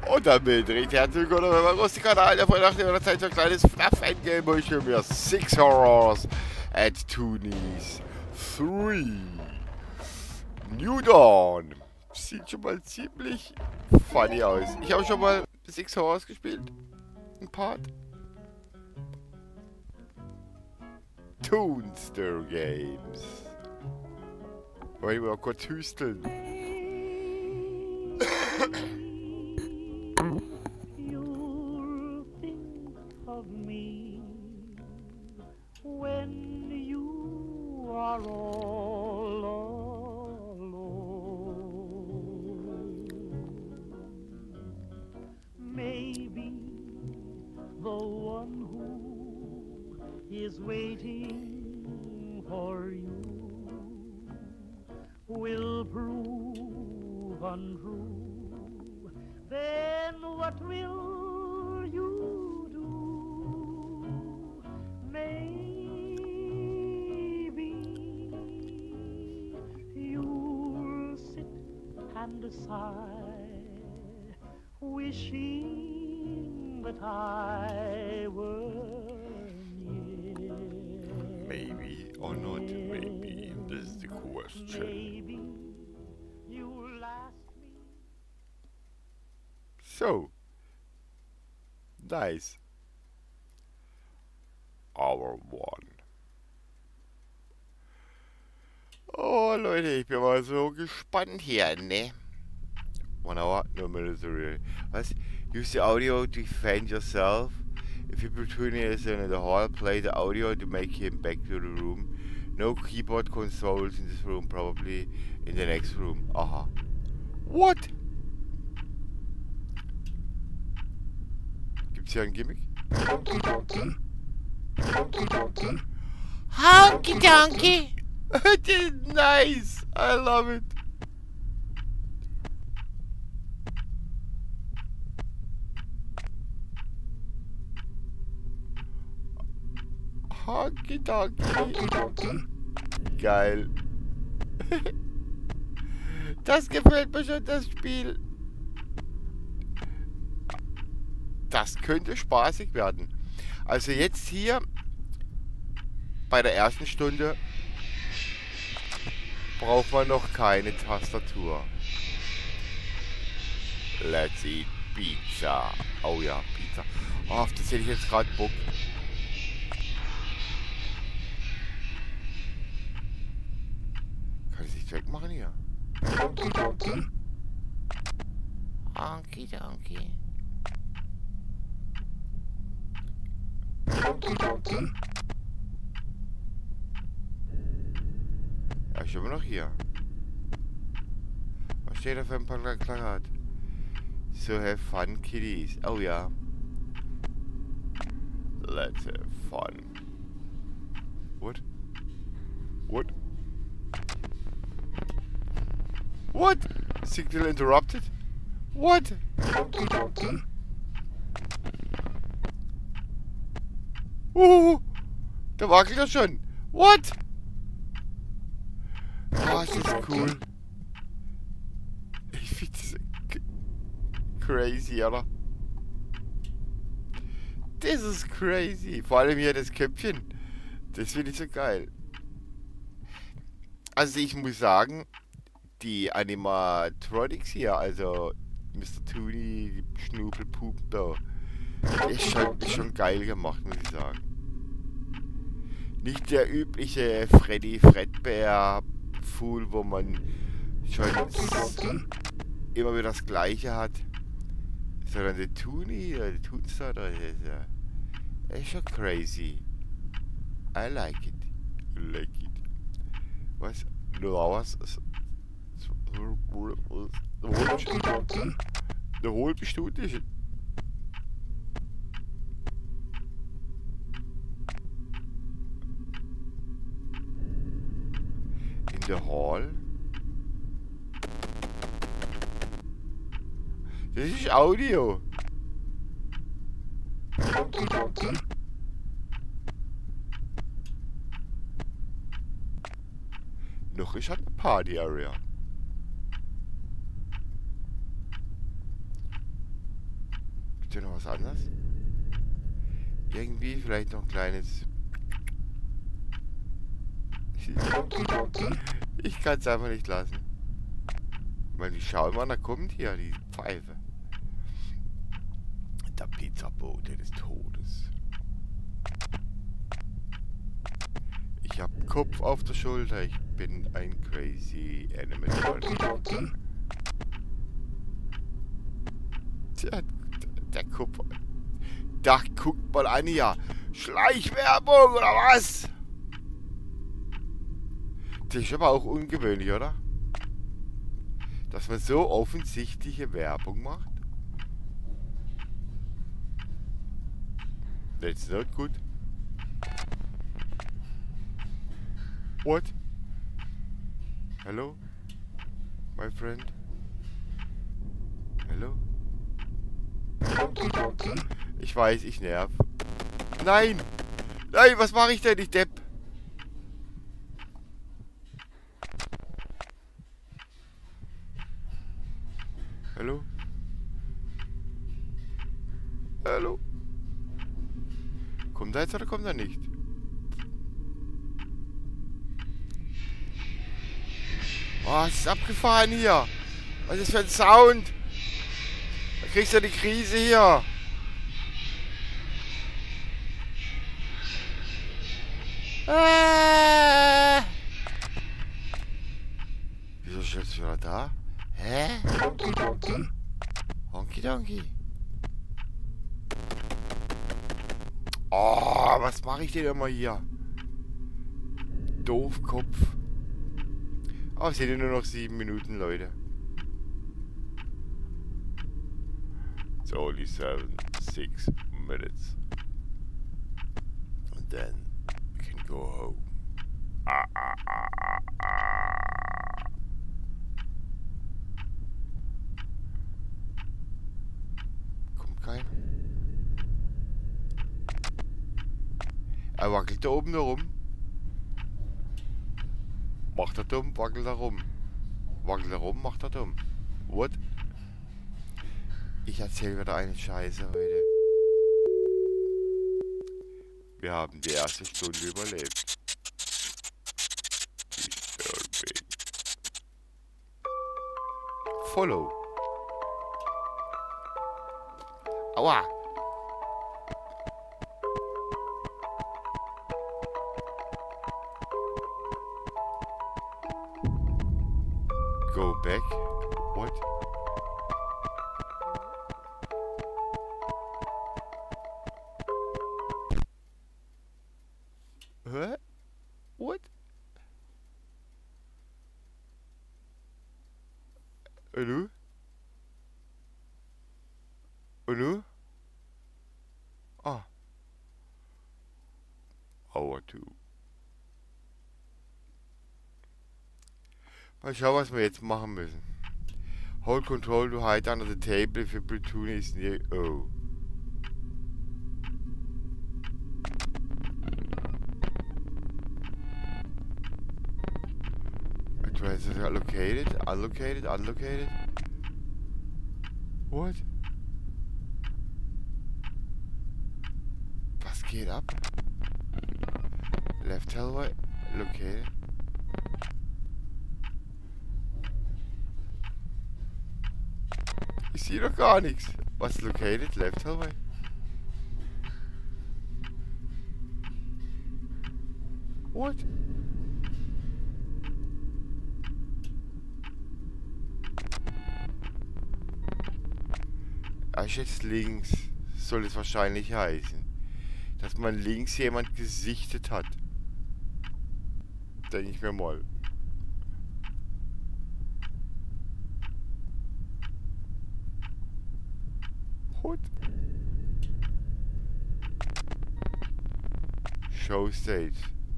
Und damit recht herzlich willkommen auf meinem großen Kanal, der Freund nach Zeit so ein kleines Fluff-Endgame, wo ich mir Six Horrors at Toonies 3 New Dawn. Sieht schon mal ziemlich funny aus. Ich habe schon mal Six Horrors gespielt. Ein Part. Toonster Games. Wollen wir mal kurz hüsteln. You'll think of me when you are all alone. Maybe the one who is waiting for you will prove untrue. Then what will you do? Maybe you'll sit and sigh, wishing that I were near. Maybe or not maybe, this is the question. Maybe you'll ask me. So. Nice. Hour 1. Oh Leute, ich bin mal so gespannt hier, ne? 1 hour, no military. Was? Use the audio to defend yourself. If your platoon is in the hall, play the audio to make him back to the room. No keyboard consoles in this room, probably in the next room. Aha. What? Gibt's hier ein Gimmick? Honky donkey. Honky donkey. Honky donkey! It is nice! I love it! Honky donkey! Honky donkey. Geil! Das gefällt mir schon, das Spiel! Das könnte spaßig werden. Also jetzt hier bei der ersten Stunde braucht man noch keine Tastatur. Let's eat Pizza. Oh ja, Pizza. Oh, auf das hätte ich jetzt gerade Bock. Kann ich nicht wegmachen hier? Honky donkey. Honky donkey. Honky donkey. Ja, ich bin immer noch hier. Was steht da für ein Plakat? So have fun, kiddies. Oh ja. Let's have fun. What? What? What? Signal interrupted? What? Honky donkey. Da wackelt er schon. What? Oh, ist das cool. Ich finde das crazy, oder? Das ist crazy. Vor allem hier das Köpfchen. Das finde ich so geil. Also ich muss sagen, die Animatronics hier, also Mr. Toonie, die Schnubelpup da, ist schon geil gemacht, muss ich sagen. Nicht der übliche Freddy Fredbear Fool, wo man schon immer wieder das Gleiche hat, sondern der Toonie, der Toonster, das ist schon crazy. I like it. Like it. Was? No hours? Honky donkey. Eine halbe Stunde ist es. In der Hall. Das ist Audio. Honky donkey. Noch ist halt eine Party Area. Gibt's hier noch was anderes? Irgendwie vielleicht noch ein kleines... Ich kann es einfach nicht lassen. Weil die schauen mal, da kommt hier die Pfeife. Der Pizzabote des Todes. Ich hab Kopf auf der Schulter. Ich bin ein crazy Animatronic. Tja, der Kopf. Da guckt mal an hier. Schleichwerbung oder was? Das ist aber auch ungewöhnlich, oder? Dass man so offensichtliche Werbung macht. That's not good. What? Hello? My friend? Hello? Ich weiß, ich nerv. Nein! Nein, was mache ich denn, ich Depp? Hallo? Hallo? Kommt er jetzt oder kommt er nicht? Oh, es ist abgefahren hier. Was ist das für ein Sound? Da kriegst du die Krise hier. Wieso steht du wieder da? Hä? Honky Donkey. Oh, was mache ich denn immer hier? Doofkopf. Oh, es sind ja nur noch 7 Minuten, Leute. It's only 6 minutes. And then we can go home. Kommt keiner. Er wackelt da oben herum. Macht er dumm, wackelt er rum. Wackelt er rum, macht er dumm. What? Ich erzähle wieder eine Scheiße heute. Wir haben die erste Stunde überlebt. Disturbing. Follow. Aua. Go back. What? Huh? What? Hallo? Hallo? Ah. Hour 2. Mal schauen, was wir jetzt machen müssen. Hold control to hide under the table if a platoon is near. Oh. Address is allocated, unlocated, unlocated. What? Was geht ab? Left hallway, located. Ich sehe doch gar nichts. Was located? Left hallway? What? Er ist jetzt links. Soll es wahrscheinlich heißen. Dass man links jemand gesichtet hat. Denke ich mir mal. What? Show stage.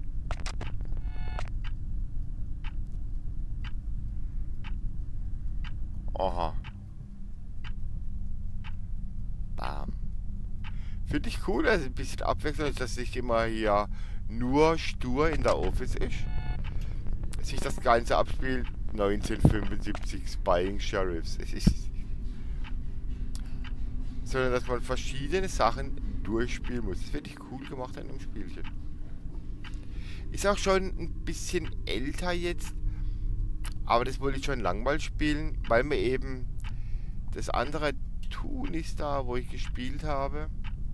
Aha. Bam. Finde ich cool, also ein bisschen Abwechslung, dass nicht immer hier nur stur in der Office ist. Sich das Ganze abspielt 1975 Spying Sheriffs. Es ist sondern dass man verschiedene Sachen durchspielen muss. Das finde ich cool gemacht an dem Spielchen. Ist auch schon ein bisschen älter jetzt, aber das wollte ich schon lang mal spielen, weil mir eben das andere Tunis da, wo ich gespielt habe,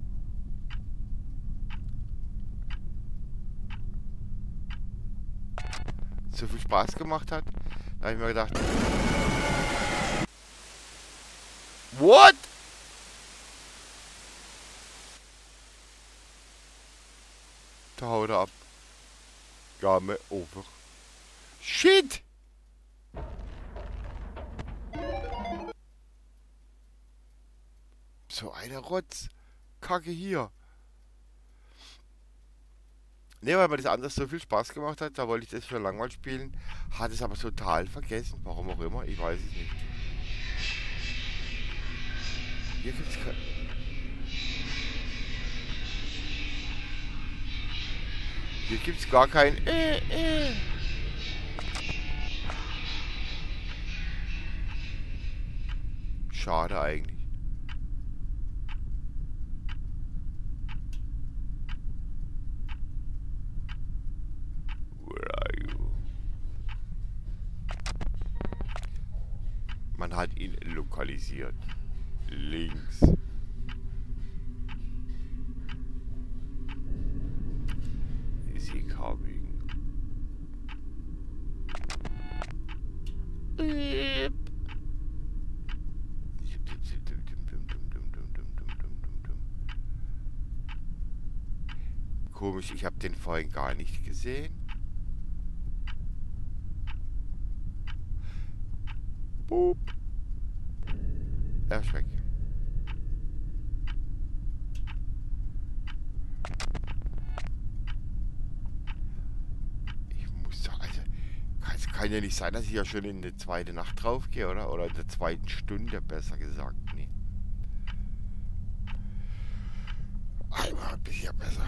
so viel Spaß gemacht hat. Da habe ich mir gedacht, what? Da haut er ab. Game over. Shit! So eine Rotz. Kacke hier. Ne, weil mir das anders so viel Spaß gemacht hat, da wollte ich das schon lange mal spielen. Hat es aber total vergessen. Warum auch immer, ich weiß es nicht. Hier gibt's kein... Hier gibt's gar kein... Schade eigentlich. Where are you? Man hat ihn lokalisiert. Links. Is he coming? Komisch, ich habe den vorhin gar nicht gesehen. Boop. Er ist weg. Ich muss da, also, es kann ja nicht sein, dass ich ja schon in die zweite Nacht drauf gehe, oder? Oder in der zweiten Stunde, besser gesagt. Nee. Einmal ein bisschen besser.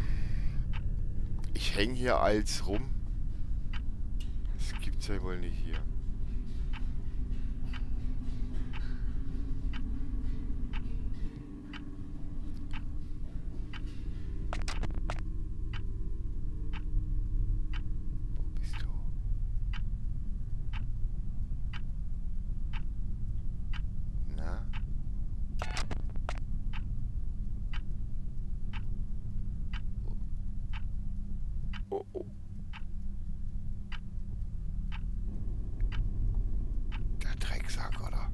Ich hänge hier als rum. Das gibt's ja wohl nicht hier. Wo bist du? Na? Oh, oh. Der Drecksack, oder?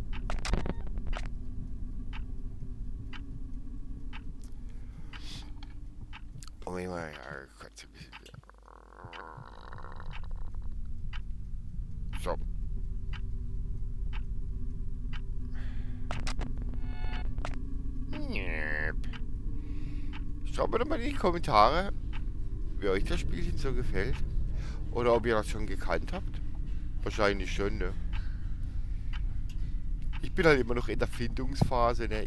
Oh, ich mal, ja, kurz ein bisschen. So. Schaut mir doch mal in die Kommentare, wie euch das Spielchen so gefällt. Oder ob ihr das schon gekannt habt. Wahrscheinlich schon, ne? Ich bin halt immer noch in der Findungsphase, ne?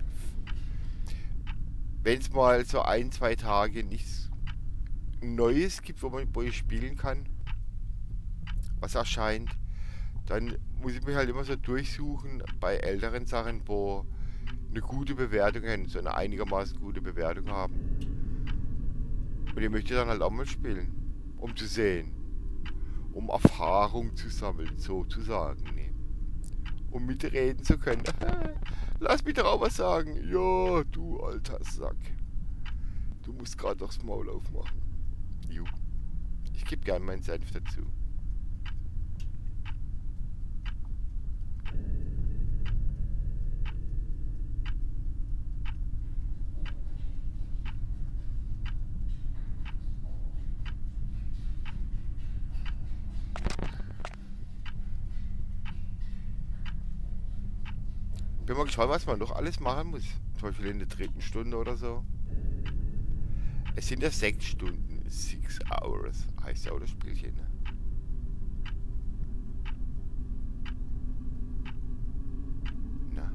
Wenn es mal so 1-2 Tage nichts Neues gibt, wo ich spielen kann, was erscheint, dann muss ich mich halt immer so durchsuchen bei älteren Sachen, wo eine gute Bewertung haben, so eine einigermaßen gute Bewertung haben. Und die möchte ich dann halt auch mal spielen, um zu sehen, um Erfahrung zu sammeln, sozusagen, ne? Um mitreden zu können. Lass mich doch auch was sagen. Ja, du alter Sack. Du musst gerade doch das Maul aufmachen. Ju. Ich gebe gern meinen Senf dazu. Bin mal gespannt, was man noch alles machen muss. Zum Beispiel in der 3. Stunde oder so. Es sind ja 6 Stunden. 6 Hours. Heißt ja auch das Spielchen, ne? Na.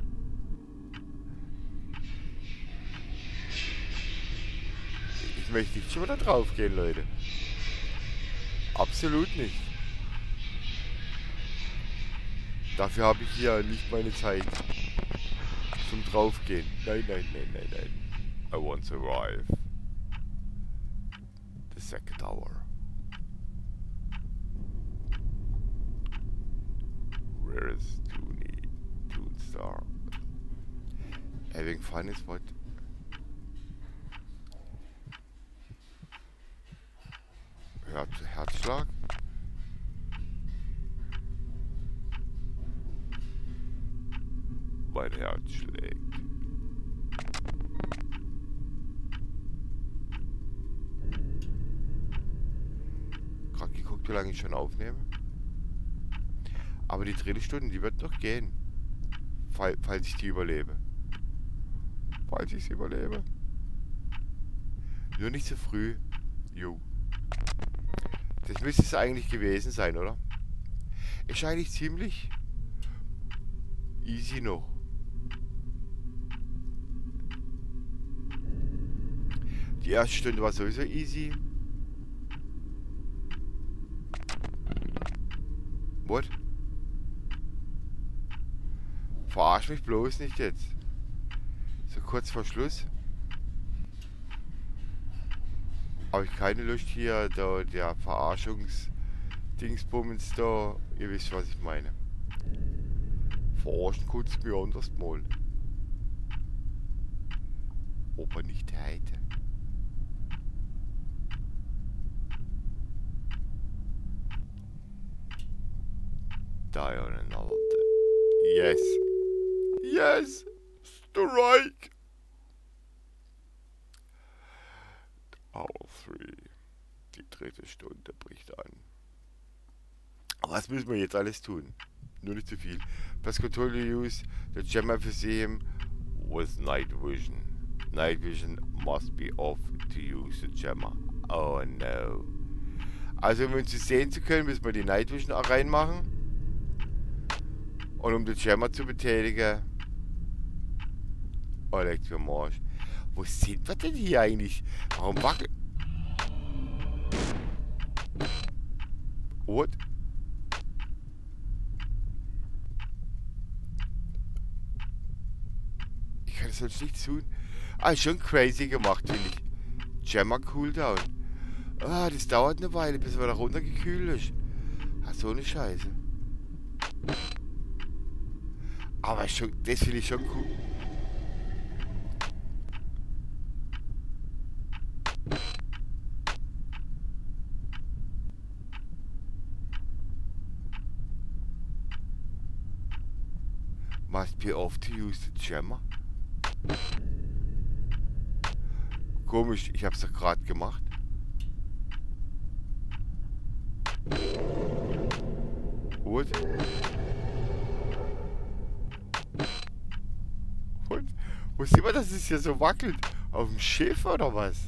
Ich möchte nicht schon wieder drauf gehen, Leute. Absolut nicht. Dafür habe ich hier nicht meine Zeit. zum Draufgehen. Nein, nein, nein, nein, nein. I want to survive. The second hour. Where is Toonstar? Having fun is what? Herzschlag? Mein Herz schlägt. Gerade geguckt, wie lange ich schon aufnehme. Aber die dritte Stunde, die wird noch gehen. Falls ich die überlebe. Falls ich sie überlebe. Nur nicht so früh. Jo. Das müsste es eigentlich gewesen sein, oder? Ist eigentlich ziemlich easy noch. Die erste Stunde war sowieso easy. What? Verarsch mich bloß nicht jetzt. So kurz vor Schluss. Habe ich keine Lust hier, da der Verarschungsdingsbummens da. Ihr wisst, was ich meine. Verarschen kurz mir anders mal. Aber nicht heute. Die on another day. Yes. Yes. Strike. Hour 3. Die dritte Stunde bricht an. Was müssen wir jetzt alles tun? Nur nicht zu viel. Pascal use the Gemma Museum with night vision. Night vision must be off to use the Gemma. Oh no. Also um uns zu sehen zu können, müssen wir die Night Vision auch reinmachen. Und um den Gemma zu betätigen. Oh, leckt mir am Arsch. Wo sind wir denn hier eigentlich? Warum wackelt... What? Ich kann das sonst nicht tun. Ah, schon crazy gemacht, finde ich. Gemma Cooldown. Ah, das dauert eine Weile, bis er da runtergekühlt ist. Ah, so eine Scheiße. Aber schon, das finde ich schon cool. Must be off to use the Gemma. Komisch, ich hab's doch gerade gemacht. What? Und? Wo sieht man, dass es hier so wackelt? Auf dem Schiff oder was?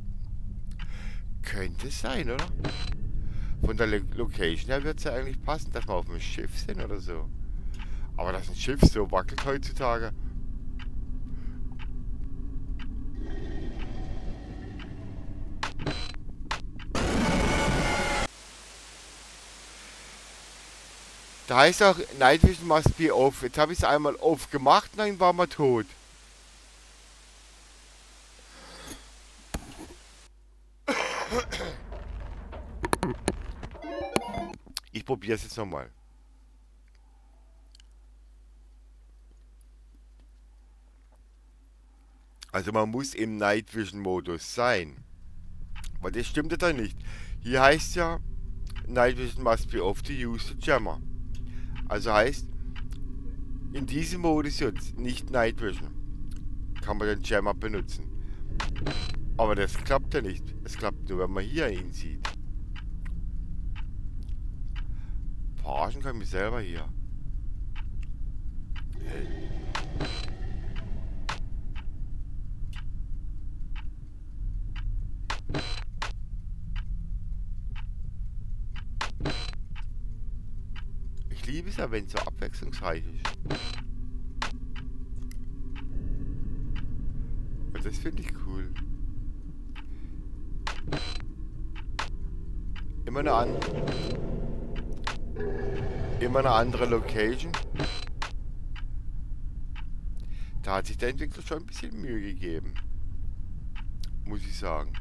Könnte es sein, oder? Von der Location her wird es ja eigentlich passen, dass wir auf dem Schiff sind oder so. Aber dass ein Schiff so wackelt heutzutage. Da heißt auch, Night Vision must be off. Jetzt habe ich es einmal off gemacht und dann war man tot. Ich probiere es jetzt nochmal. Also man muss im Night Vision Modus sein. Aber das stimmt ja dann nicht. Hier heißt ja, Night Vision must be off to use the Gemma. Also heißt, in diesem Modus jetzt, nicht Night Vision, kann man den Gemma benutzen. Aber das klappt ja nicht. Es klappt nur, wenn man hier ihn sieht. Verarschen kann ich mich selber hier. Hey. Ich liebe es ja, wenn es so abwechslungsreich ist. Und das finde ich cool. Immer eine andere Location. Da Da hat sich der Entwickler schon ein bisschen Mühe gegeben. Muss ich sagen.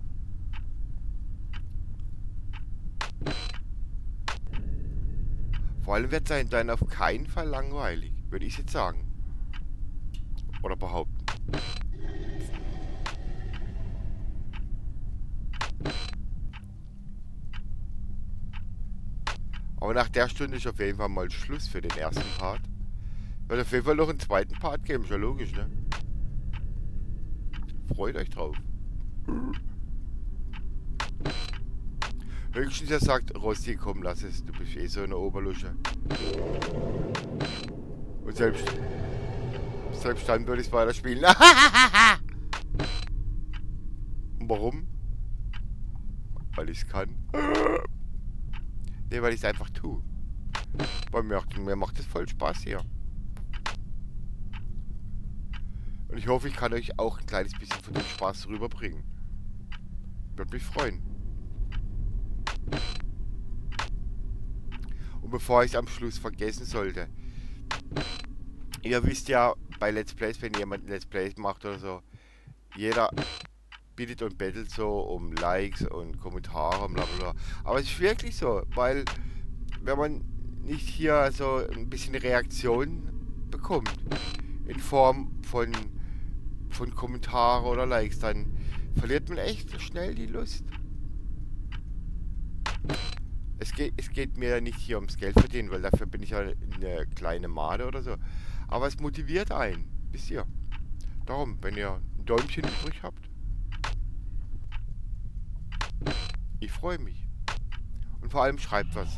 Vor allem wird es dann auf keinen Fall langweilig, würde ich jetzt sagen. Oder behaupten. Aber nach der Stunde ist auf jeden Fall mal Schluss für den ersten Part. Wird auf jeden Fall noch einen zweiten Part geben, ist ja logisch, ne? Freut euch drauf. Höchstens er sagt, Rosti, komm, lass es, du bist eh so eine Oberlusche. Und selbst dann würde ich es weiterspielen. Und warum? Weil ich es kann. Ne, weil ich es einfach tue. Weil mir macht es voll Spaß hier. Und ich hoffe, ich kann euch auch ein kleines bisschen von dem Spaß rüberbringen. Würde mich freuen. Und bevor ich es am Schluss vergessen sollte. Ihr wisst ja, bei Let's Plays, wenn jemand ein Let's Play macht oder so, jeder bittet und bettelt so um Likes und Kommentare und bla bla bla. Aber es ist wirklich so, weil wenn man nicht hier so ein bisschen Reaktion bekommt, in Form von Kommentare oder Likes, dann verliert man echt schnell die Lust. Es geht mir nicht hier ums Geld verdienen, weil dafür bin ich ja eine kleine Made oder so. Aber es motiviert einen, wisst ihr. Darum, wenn ihr ein Däumchen übrig habt, ich freue mich. Und vor allem schreibt was.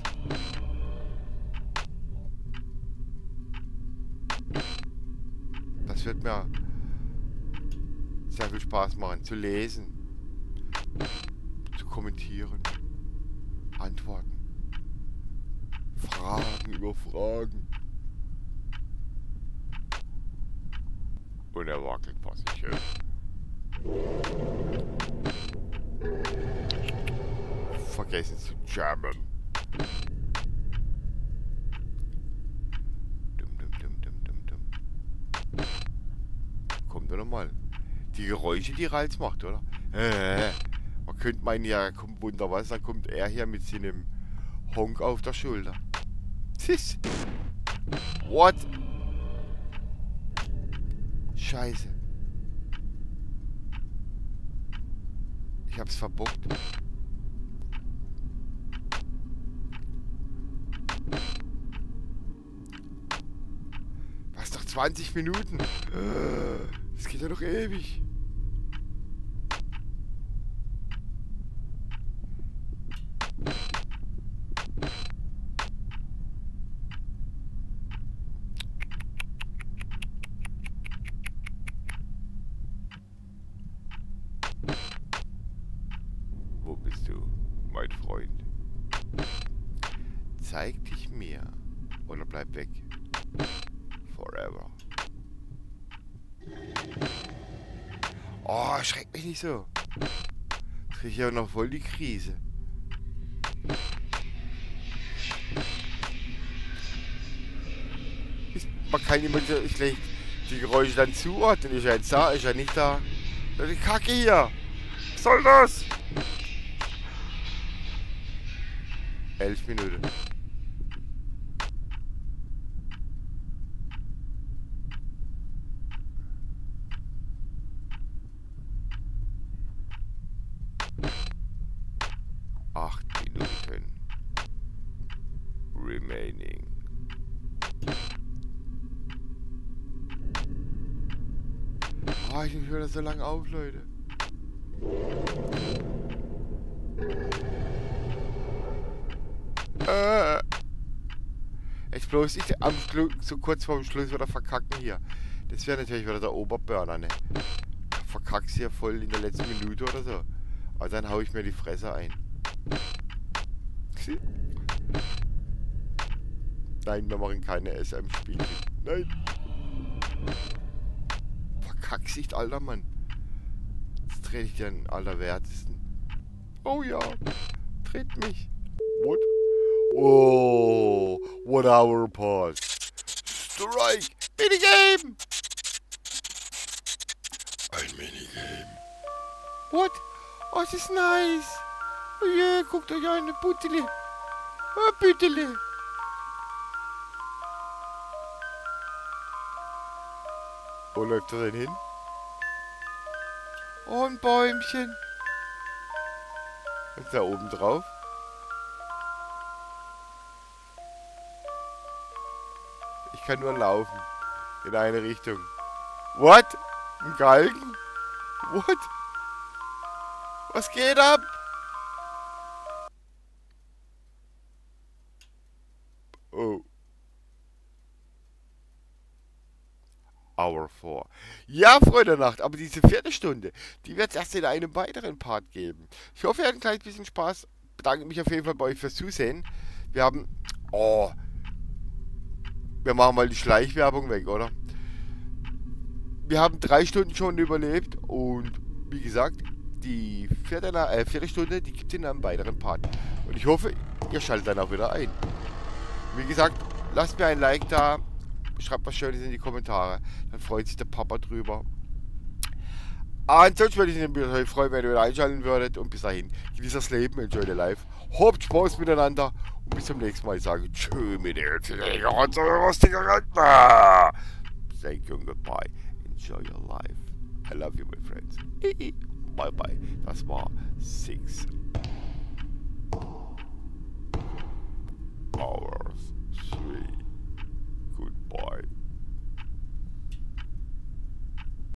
Das wird mir sehr viel Spaß machen, zu lesen, zu kommentieren, antworten, Fragen über Fragen. Und er wackelt vor sich hin. Vergessen zu jammen. Kommt er nochmal. Die Geräusche, die Rals macht, oder? Man könnte meinen, ja, kommt Wunder was, dann kommt er hier mit seinem Honk auf der Schulter. Sis. What? Scheiße. Ich hab's verbockt. Was, doch 20 Minuten? Das geht ja noch ewig. Wo bist du, mein Freund? Zeig dich mir oder bleib weg. Forever. Oh, schreck mich nicht so. Jetzt krieg ich ja noch voll die Krise. Man kann immer so schlecht die Geräusche dann zuordnen. Ist ja jetzt da, ist ja nicht da. Die Kacke hier. Was soll das? 11 Minuten. Remaining. Oh, ich höre das so lange auf, Leute. Ich bloß nicht so kurz vor dem Schluss wieder verkacken hier. Das wäre natürlich wieder der Oberburner, ne? Verkack's hier voll in der letzten Minute oder so. Aber dann hau ich mir die Fresse ein. Nein, wir machen keine SM-Spiele. Nein. Verkackst, alter Mann. Jetzt trete ich dir den Allerwertesten. Oh ja. Tritt mich. What? Oh. 1 hour pause. Strike. Minigame. What? Oh, das ist nice. Oh je, guckt euch an, ein Bütteli. Ein Bütteli. Wo läuft er denn hin? Oh, ein Bäumchen. Was ist da oben drauf? Ich kann nur laufen. In eine Richtung. What? Ein Galgen? What? Was geht ab? Oh. Hour 4. Ja, Freunde der Nacht, aber diese 4. Stunde, die wird es erst in einem weiteren Part geben. Ich hoffe, ihr habt ein kleines bisschen Spaß. Bedanke mich auf jeden Fall bei euch fürs Zusehen. Wir haben... Oh. Wir machen mal die Schleichwerbung weg, oder? Wir haben 3 Stunden schon überlebt und wie gesagt, die 4. Stunde, die gibt es in einem weiteren Part. Und ich hoffe, ihr schaltet dann auch wieder ein. Wie gesagt, lasst mir ein Like da, schreibt was Schönes in die Kommentare, dann freut sich der Papa drüber. Ansonsten würde ich mich freuen, wenn ihr wieder einschalten würdet und bis dahin, genießt das Leben, enjoy the life, habt Spaß miteinander und bis zum nächsten Mal. Ich sage tschö mit der Thank you and goodbye. Enjoy your life. I love you, my friends. Bye bye. Das war 6